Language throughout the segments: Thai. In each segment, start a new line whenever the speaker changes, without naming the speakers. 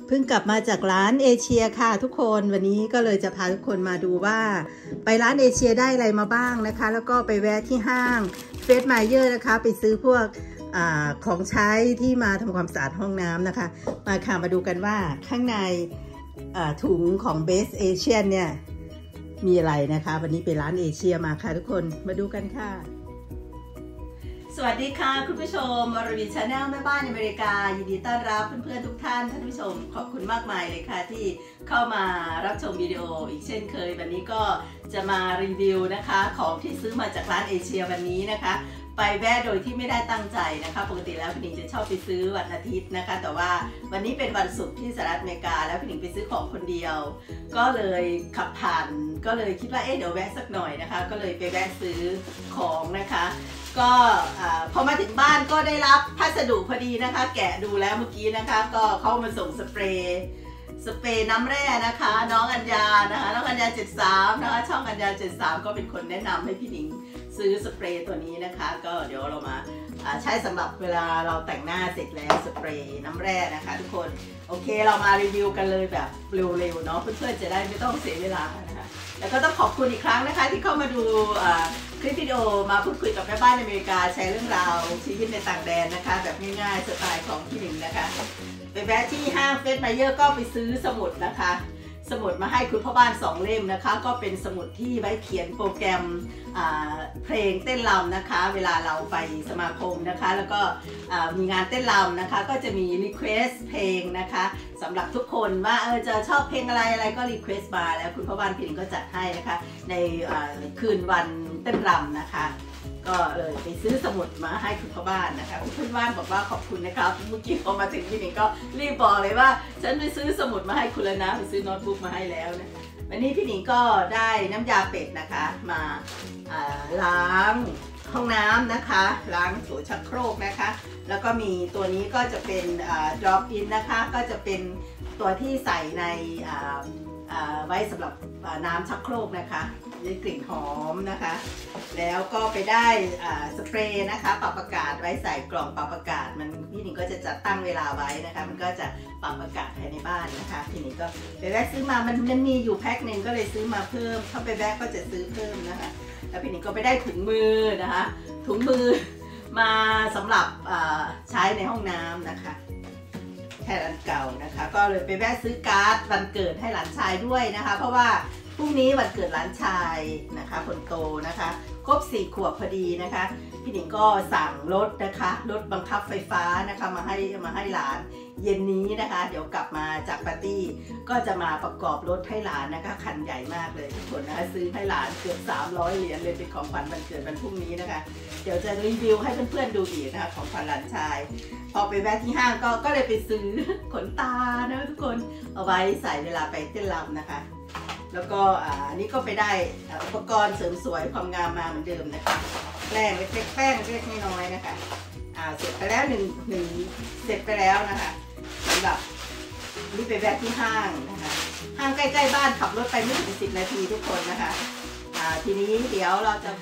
เพิ่งกลับมาจากร้านเอเชียค่ะทุกคนวันนี้ก็เลยจะพาทุกคนมาดูว่าไปร้านเอเชียได้อะไรมาบ้างนะคะแล้วก็ไปแวะที่ห้างเฟสไมเยอร์นะคะไปซื้อพวกของใช้ที่มาทำความสะอาดห้องน้ำนะคะมาค่ะมาดูกันว่าข้างในถุงของเบสเอเชียนเนี่ยมีอะไรนะคะวันนี้ไปร้านเอเชียมาค่ะทุกคนมาดูกันค่ะสวัสดีค่ะคุณผู้ชมอรวินชาแนลแม่บ้านอเมริกายินดีต้อนรับเพื่อนๆทุกท่านผู้ชมขอบคุณมากมายเลยค่ะที่เข้ามารับชมวิดีโออีกเช่นเคยวันนี้ก็จะมารีวิวนะคะของที่ซื้อมาจากร้านเอเชียวันนี้นะคะไปแวะโดยที่ไม่ได้ตั้งใจนะคะปกติแล้วพี่หนิงจะชอบไปซื้อวันอาทิตย์นะคะแต่ว่าวันนี้เป็นวันศุกร์ที่สหรัฐอเมริกาแล้วพี่หนิงไปซื้อของคนเดียวก็เลยขับผ่านก็เลยคิดว่าเดี๋ยวแวะสักหน่อยนะคะก็เลยไปแวะซื้อของนะคะก็พอมาถึงบ้านก็ได้รับพัสดุพอดีนะคะแกะดูแล้วเมื่อกี้นะคะก็เขามาส่งสเปรย์น้ำแร่นะคะน้องอัญญานะคะน้องอัญญา73นะคะช่องอัญญา73ก็เป็นคนแนะนำให้พี่หนิงซื้อสเปรย์ตัวนี้นะคะก็เดี๋ยวเรามาใช้สำหรับเวลาเราแต่งหน้าเสร็จแล้วสเปรย์น้ำแร่นะคะทุกคนโอเคเรามารีวิวกันเลยแบบเร็วๆเนาะเพื่อนๆจะได้ไม่ต้องเสียเวลานะคะแล้วก็ต้องขอบคุณอีกครั้งนะคะที่เข้ามาดูคลิปวิดีโอมาพูดคุยกับแม่บ้านอเมริกาแชร์เรื่องราวชีวิตในต่างแดนนะคะแบบง่ายๆสไตล์ของพี่หนิงนะคะไปแวะที่ห้างเฟสไมเยอร์ก็ไปซื้อสมุดนะคะสมุดมาให้คุณพ่อบ้าน2เล่มนะคะก็เป็นสมุดที่ไว้เขียนโปรแกรมเพลงเต้นรำนะคะเวลาเราไปสมาคมนะคะแล้วก็มีงานเต้นรำนะคะก็จะมีรีเควสเพลงนะคะสำหรับทุกคนว่าจะชอบเพลงอะไรก็รีเควสมาแล้วคุณพ่อบ้านพี่หนิงก็จัดให้นะคะในคืนวันเต้นรำนะคะก็เลยไปซื้อสมุดมาให้คุณพ่อบ้านนะคะคุณพ่อบ้านบอกว่าขอบคุณนะครับเมื่อกี้พอมาถึงพี่หนิงก็รีบบอกเลยว่าฉันไปซื้อสมุดมาให้คุณแล้วนะไปซื้อโน้ตบุ๊กมาให้แล้วนะวันนี้พี่หนิงก็ได้น้ำยาเป็ดนะคะมาล้างห้องน้ำนะคะล้างโถชักโครกนะคะแล้วก็มีตัวนี้ก็จะเป็นdrop in นะคะก็จะเป็นตัวที่ใส่ในไว้สำหรับน้ำชักโครกนะคะได้กลิ่นหอมนะคะแล้วก็ไปได้สเปรย์นะคะปรับอากาศไว้ใส่กล่องปรับอากาศมันพี่หนิงก็จะจัดตั้งเวลาไว้นะคะมันก็จะปรับอากาศภายในบ้านนะคะพี่หนิงก็ไปแวะซื้อมามันมีอยู่แพ็คหนึ่งก็เลยซื้อมาเพิ่มถ้าไปแวะก็จะซื้อเพิ่มนะคะแล้วพี่หนิงก็ไปได้ถุงมือนะคะถุงมือมาสำหรับใช้ในห้องน้ำนะคะแทนอันเก่านะคะก็เลยไปแวะซื้อการ์ดวันเกิดให้หลานชายด้วยนะคะเพราะว่าพรุ่งนี้วันเกิดหลานชายนะคะคนโตนะคะครบ4 ขวบพอดีนะคะพี่หนิงก็สั่งรถนะคะรถบังคับไฟฟ้านะคะมาให้หลานเย็นนี้นะคะเดี๋ยวกลับมาจากปาร์ตี้ก็จะมาประกอบรถให้หลานนะคะคันใหญ่มากเลยทุกคนนะคะซื้อให้หลานเกือบ300 เหรียญเลยเป็นของขวัญวันเกิดวันพรุ่งนี้นะคะเดี๋ยวจะรีวิวให้เพื่อนๆดูอีกนะคะของขวัญหลานชายพอไปแวะที่ห้างก็เลยไปซื้อขนตานะทุกคนเอาไว้ใส่เวลาไปเต้นรำนะคะแล้วก็อันนี้ก็ไปได้อุปกรณ์เสริมสวยความงามมาเหมือนเดิมนะคะแป้งเล็กๆแป้งเล็กๆน้อยๆนะคะเสร็จไปแล้วหนึ่งเสร็จไปแล้วนะคะสำหรับนี่ไปแวะที่ห้างนะคะห้างใกล้ๆบ้านขับรถไปไม่ถึง10 นาทีทุกคนนะคะทีนี้เดี๋ยวเราจะ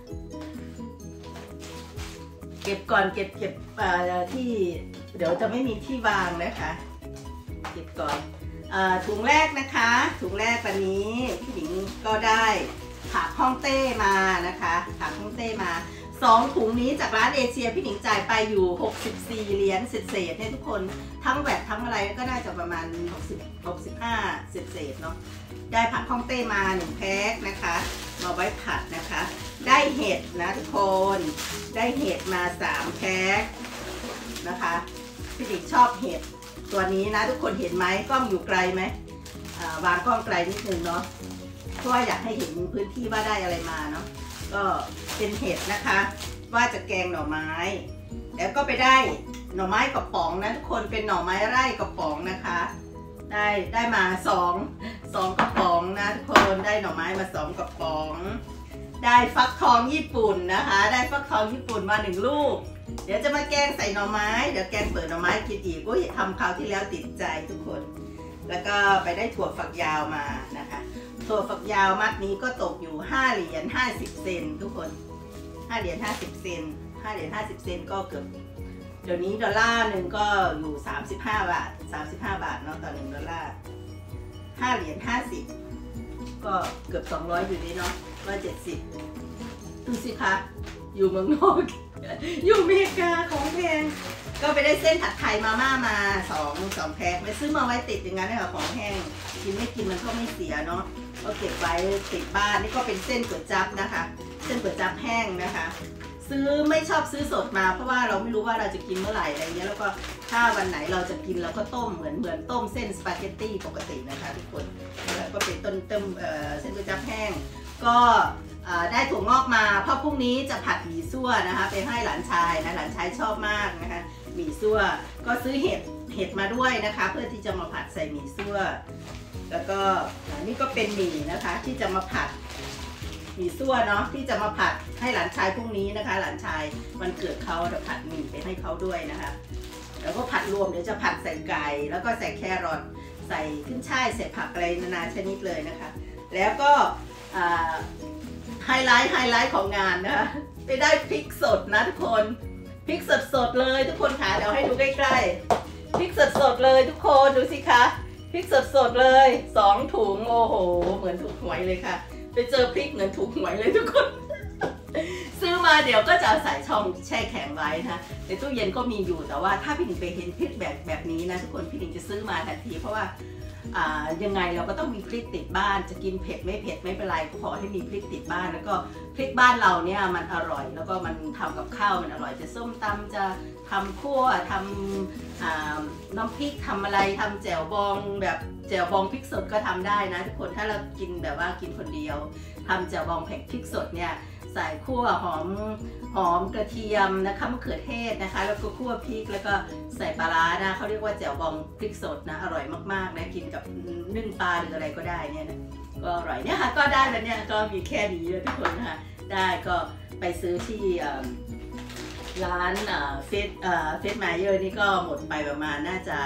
เก็บก่อนเก็บที่เดี๋ยวจะไม่มีที่วางนะคะเก็บก่อนถุงแรกนะคะถุงแรกวันนี้พี่หญิงก็ได้ผักฮ่องเต้มานะคะผักฮ่องเต้มา2 ถุงนี้จากร้านเอเชียพี่หญิงจ่ายไปอยู่64 เหรียญเศษๆให้ทุกคนทั้งแวตทั้งอะไรก็น่าจะประมาณ65เศษๆเนาะได้ผักฮ่องเต้มา1 แพ็คนะคะมาไว้ผัดนะคะได้เห็ดนะทุกคนได้เห็ดมา3 แพ็คนะคะพี่หญิงชอบเห็ดตัวนี้นะทุกคนเห็นไหมกล้องอยู่ไกลไหมวางกล้องไกลนิดนึงเนาะเพราะว่าอยากให้เห็นพื้นที่ว่าได้อะไรมาเนาะก็เป็นเห็ดนะคะว่าจะแกงหน่อไม้แล้วก็ไปได้หน่อไม้กระป๋องนะทุกคนเป็นหน่อไม้ไร่กระป๋องนะคะได้มา2 กระป๋องนะทุกคนได้หน่อไม้มา2 กระป๋องได้ฟักทองญี่ปุ่นนะคะได้ฟักทองญี่ปุ่นมา1 ลูกเดี๋ยวจะมาแกงใส่หน่อไม้เดี๋ยวแกงเปิดหน่อไม้กินอีกก็ทำคราวที่แล้วติดใจทุกคนแล้วก็ไปได้ถั่วฝักยาวมานะคะถั่วฝักยาวมัดนี้ก็ตกอยู่5 เหรียญ50 เซนทุกคน5 เหรียญ50 เซน5 เหรียญ50 เซนก็เกือบเดี๋ยวนี้ดอลลาร์หนึ่งก็อยู่35 บาท 35 บาทเนาะต่อ1 ดอลลาร์5 เหรียญ 50ก็เกือบ200อยู่นี่เนาะ170ดูสิคะอยู่เมืองนอกอยู่อเมริกาของแพงก็ไปได้เส้นผัดไทยมาม่ามา2 แพ็คไปซื้อมาไว้ติดอย่างนั้นเลยค่ะของแห้งกินไม่กินมันก็ไม่เสียเนาะก็เก็บไว้ติดบ้านนี่ก็เป็นเส้นก๋วยจั๊บนะคะเส้นก๋วยจั๊บแห้งนะคะซื้อไม่ชอบซื้อสดมาเพราะว่าเราไม่รู้ว่าเราจะกินเมื่อไหร่อะไรเงี้ยแล้วก็ถ้าวันไหนเราจะกินเราก็ต้มเหมือนต้มเส้นสปาเกตตี้ปกตินะคะทุกคนแล้วก็เป็นต้มเส้นก๋วยจั๊บแห้งก็ได้ถั่วงอกมาเพราะพรุ่งนี้จะผัดหมี่ซั่วนะคะไปให้หลานชายนะหลานชายชอบมากนะคะหมี่ซั่วก็ซื้อเห็ดมาด้วยนะคะเพื่อที่จะมาผัดใส่หมี่ซั่วแล้วก็นี่ก็เป็นหมี่นะคะที่จะมาผัดหมี่ซั่วเนาะที่จะมาผัดให้หลานชายพรุ่งนี้นะคะหลานชายวันเกิดเขาจะผัดหมี่ไปให้เขาด้วยนะคะแล้วก็ผัดรวมเดี๋ยวจะผัดใส่ไก่แล้วก็ใส่แครอทใส่ขึ้นช่ายใส่ผักอะไรนานาชนิดเลยนะคะแล้วก็ไฮไลท์ของงานนะคะไปได้พริกสดนะทุกคนพริกสดเลยทุกคนค่ะเดี๋ยวให้ดูใกล้ๆพริกสดเลยทุกคนดูสิคะพริกสดเลย2 ถุงโอ้โหเหมือนถูกหวยเลยค่ะไปเจอพริกเหมือนถูกหวยเลยทุกคน ซื้อมาเดี๋ยวก็จะเอาใส่ช่องแช่แข็งไว้นะในตู้เย็นก็มีอยู่แต่ว่าถ้าพี่หนิงไปเห็นพริกแบบนี้นะทุกคนพี่หนิงจะซื้อมาทันทีเพราะว่ายังไงเราก็ต้องมีพริกติดบ้านจะกินเผ็ดไม่เผ็ดไม่เป็นไรขอให้มีพริกติดบ้านแล้วก็พริกบ้านเราเนี่ยมันอร่อยแล้วก็มันทำกับข้าวมันอร่อยจะส้มตำจะทำคั่วทำน้ำพริกทำอะไรทำแจ่วบองแบบแจ่วบองพริกสดก็ทำได้นะทุกคนถ้าเรากินแบบว่ากินคนเดียวทำแจ่วบองแผ่นพริกสดเนี่ยใส่คั่วหอมกระเทียมนะคะมะเขือเทศนะคะแล้วก็คั่วพริกแล้วก็ใส่ปลาร้านะเขาเรียกว่าแจ่วบองพริกสดนะอร่อยมากๆนะกินกับนึ่งปลาหรืออะไรก็ได้เนี่ยนะก็อร่อยเนี่ยค่ะก็ได้แล้วเนี่ยก็มีแค่นี้เลยทุกคนนะคะได้ก็ไปซื้อที่ร้านเฟสไมเยอร์นี่ก็หมดไปประมาณน่าจะ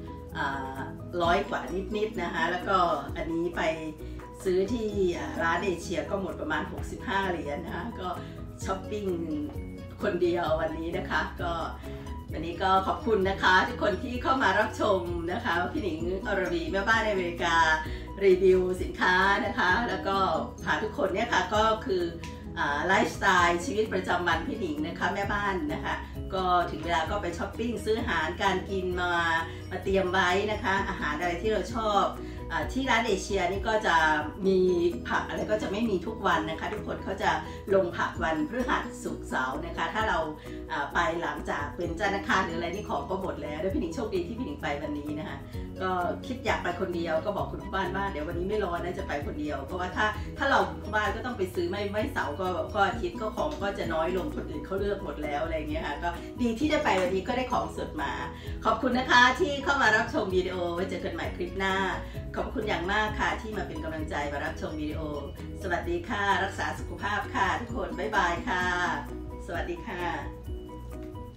100 กว่านิดนะคะแล้วก็อันนี้ไปซื้อที่ร้านเอเชียก็หมดประมาณ65 เหรียญนะคะก็ช้อปปิ้งคนเดียววันนี้นะคะก็วันนี้ก็ขอบคุณนะคะทุกคนที่เข้ามารับชมนะคะพี่หนิงอรวีแม่บ้านในอเมริการีวิวสินค้านะคะแล้วก็พาทุกคนเนี่ยค่ะก็คือไลฟ์สไตล์ชีวิตประจำวันพี่หนิงนะคะแม่บ้านนะคะก็ถึงเวลาก็ไปช้อปปิ้งซื้ออาหารการกินมาเตรียมไว้นะคะอาหารอะไรที่เราชอบที่ร้านเอเชียนี่ก็จะมีผักอะไรก็จะไม่มีทุกวันนะคะทุกคนเขาจะลงผักวันพฤหัสศุกร์เสาร์นะคะถ้าเราไปหลังจากเป็นจันทร์อังคารหรืออะไรนี่ของก็หมดแล้วด้วยพี่หนิงโชคดีที่พี่หนิงไปวันนี้นะคะก็คิดอยากไปคนเดียวก็บอกคุณพ่อบ้านว่าเดี๋ยววันนี้ไม่รอนะจะไปคนเดียวเพราะว่าถ้าเราพ่อบ้านก็ต้องไปซื้อไม่เสาร์ก็อาทิตย์ก็ของก็จะน้อยลงคนอื่นเขาเลือกหมดแล้วอะไรเงี้ยค่ะก็ดีที่ได้ไปวันนี้ก็ได้ของสดมาขอบคุณนะคะที่เข้ามารับชมวิดีโอไว้เจอกันใหม่คลิปหน้าขอบคุณอย่างมากค่ะที่มาเป็นกำลังใจมารับชมวิดีโอสวัสดีค่ะรักษาสุขภาพค่ะทุกคนบ๊ายบายค่ะสวัสดีค่ะ